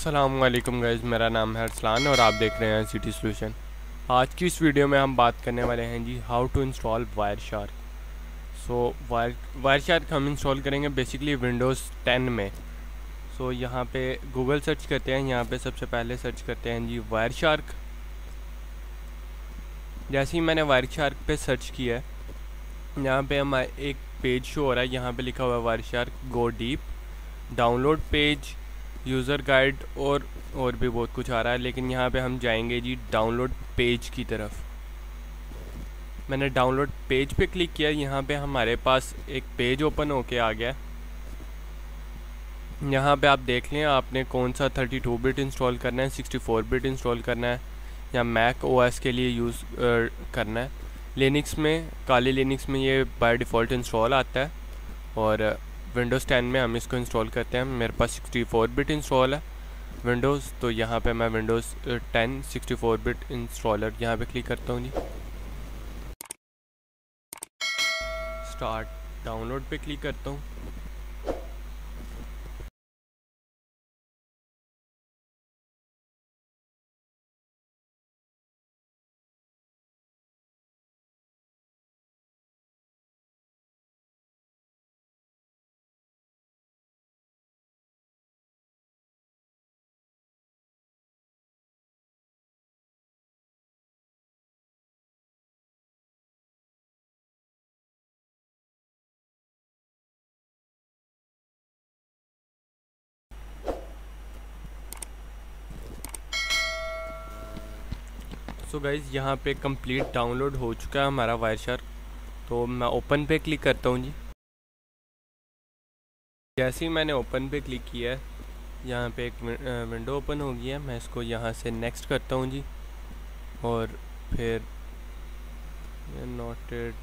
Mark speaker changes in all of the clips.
Speaker 1: अस्सलामुअलैकुम गाइस, मेरा नाम है अरसलान और आप देख रहे हैं सिटी सॉल्यूशन। आज की इस वीडियो में हम बात करने वाले हैं जी how to install Wireshark. Wireshark हम इंस्टॉल करेंगे बेसिकली विंडोज़ 10 में। यहाँ पे गूगल सर्च करते हैं, यहाँ पे सबसे पहले सर्च करते हैं जी वायरशार्क। जैसे ही मैंने वायरशार्क पे सर्च किया है, यहाँ पे हम एक पेज शो हो रहा है, यहाँ पे लिखा हुआ है Wireshark go deep, download page, user guide और भी बहुत कुछ आ रहा है। लेकिन यहाँ पे हम जाएंगे जी डाउनलोड पेज की तरफ। मैंने डाउनलोड पेज पे क्लिक किया, यहाँ पे हमारे पास एक पेज ओपन होके आ गया। यहाँ पे आप देख लें आपने कौन सा 32 बिट इंस्टॉल करना है, 64 बिट इंस्टॉल करना है या मैक ओएस के लिए यूज़ करना है। लिनक्स में, काली लिनक्स में ये बाय डिफ़ॉल्ट इंस्टॉल आता है और विंडोज़ 10 में हम इसको इंस्टॉल करते हैं। मेरे पास 64 बिट इंस्टॉल है विंडोज़, तो यहाँ पे मैं विंडोज़ 10 64 बिट इंस्टॉलर यहाँ पे क्लिक करता हूँ जी। स्टार्ट डाउनलोड पे क्लिक करता हूँ। सो गाइज़, यहाँ पे कंप्लीट डाउनलोड हो चुका है हमारा वायरशार्क। तो मैं ओपन पे क्लिक करता हूँ जी। जैसे ही मैंने ओपन पे क्लिक किया है, यहाँ पे एक विंडो ओपन हो गई है। मैं इसको यहाँ से नेक्स्ट करता हूँ जी और फिर नोटेड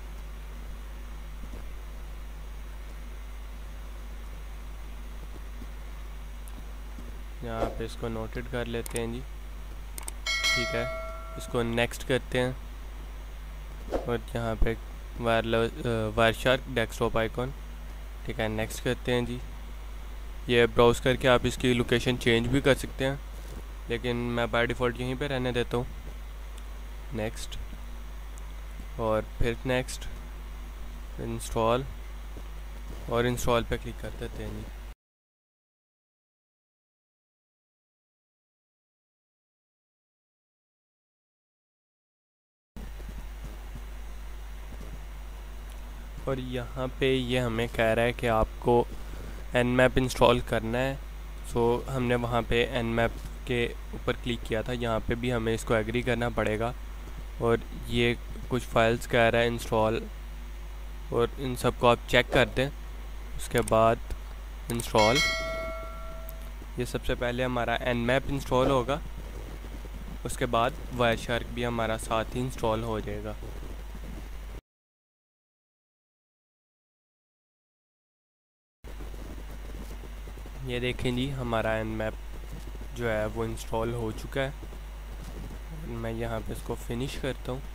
Speaker 1: यहाँ पे इसको नोटेड कर लेते हैं जी। ठीक है, इसको नेक्स्ट करते हैं और यहाँ पे वायरशार्क डेस्कटॉप आइकॉन, ठीक है, नेक्स्ट करते हैं जी। ये ब्राउज़ करके आप इसकी लोकेशन चेंज भी कर सकते हैं, लेकिन मैं बाय डिफ़ॉल्ट यहीं पे रहने देता हूँ। नेक्स्ट और फिर नेक्स्ट, इंस्टॉल और इंस्टॉल पे क्लिक कर देते हैं जी। और यहाँ पे ये हमें कह रहा है कि आपको nmap इंस्टॉल करना है। हमने वहाँ पे nmap के ऊपर क्लिक किया था, यहाँ पे भी हमें इसको एग्री करना पड़ेगा। और ये कुछ फाइल्स कह रहा है इंस्टॉल, और इन सब को आप चेक कर दें। उसके बाद इंस्टॉल, ये सबसे पहले हमारा nmap इंस्टॉल होगा, उसके बाद वायरशार्क भी हमारा साथ ही इंस्टॉल हो जाएगा। ये देखें जी, हमारा nmap जो है वो इंस्टॉल हो चुका है। मैं यहाँ पे इसको फिनिश करता हूँ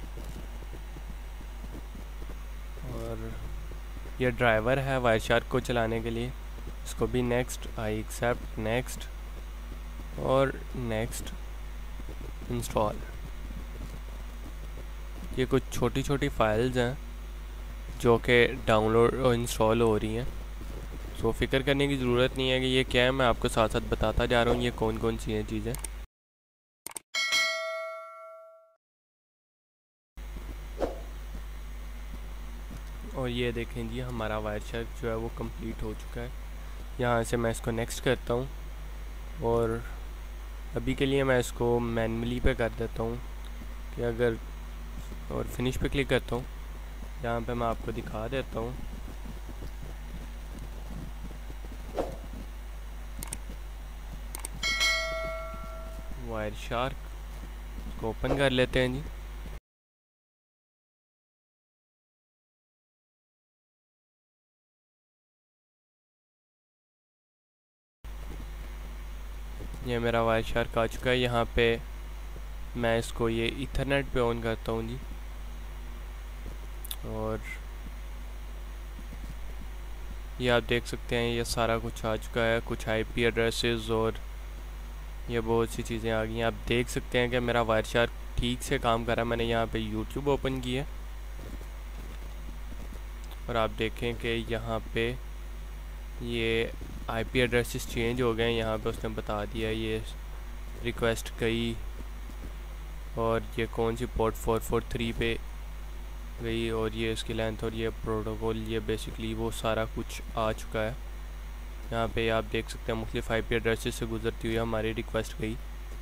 Speaker 1: और ये ड्राइवर है वायरशार्क को चलाने के लिए, इसको भी नेक्स्ट, आई एक्सेप्ट, नेक्स्ट और नेक्स्ट, इंस्टॉल। ये कुछ छोटी छोटी फाइल्स हैं जो कि डाउनलोड और इंस्टॉल हो रही हैं। फ़िक्र करने की ज़रूरत नहीं है कि ये क्या है, मैं आपको साथ साथ बताता जा रहा हूँ ये कौन कौन सी हैं चीज़ें। और ये देखें जी, हमारा वायरशार्क जो है वो कंप्लीट हो चुका है। यहाँ से मैं इसको नेक्स्ट करता हूँ और अभी के लिए मैं इसको मैन्युअली पे कर देता हूँ कि अगर, और फिनिश पे क्लिक करता हूँ। यहाँ पे मैं आपको दिखा देता हूँ। वायरशार्क को ओपन कर लेते हैं जी। ये मेरा वायरशार्क आ चुका है। यहाँ पे मैं इसको ये ईथरनेट पे ऑन करता हूँ जी, और ये आप देख सकते हैं ये सारा कुछ आ चुका है, कुछ आईपी एड्रेसेस और ये बहुत सी चीज़ें आ गई हैं। आप देख सकते हैं कि मेरा वायरशार्क ठीक से काम कर रहा है। मैंने यहाँ पे यूट्यूब ओपन किया और आप देखें कि यहाँ पे ये आईपी एड्रेसेस चेंज हो गए हैं। यहाँ पे उसने बता दिया ये रिक्वेस्ट गई और ये कौन सी पोर्ट 443 पे गई और ये इसकी लेंथ और ये प्रोटोकॉल, ये बेसिकली वो सारा कुछ आ चुका है। यहाँ पे आप देख सकते हैं मुख्तलिफ आईपी एड्रेसेस से गुजरती हुई हमारी रिक्वेस्ट गई।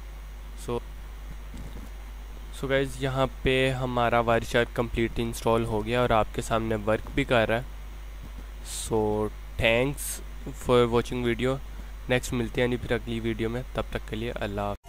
Speaker 1: सो गाइज़, यहाँ पे हमारा वायरशार्क कंप्लीट इंस्टॉल हो गया और आपके सामने वर्क भी कर रहा है। So thanks for watching video. Next मिलते हैं नहीं फिर अगली वीडियो में, तब तक के लिए अल्लाह।